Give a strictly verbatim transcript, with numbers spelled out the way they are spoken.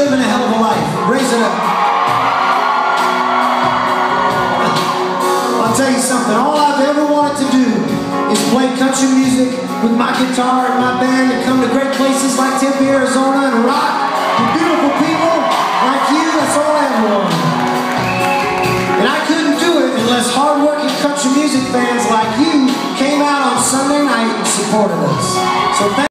living a hell of a life. Raise it up. I'll tell you something, all I've ever wanted to do is play country music with my guitar and my band and come to great places like Tempe, Arizona and rock with beautiful people like you. That's all I ever wanted. And I couldn't do it unless hard-working country music fans like you came out on Sunday night and supported us. So thank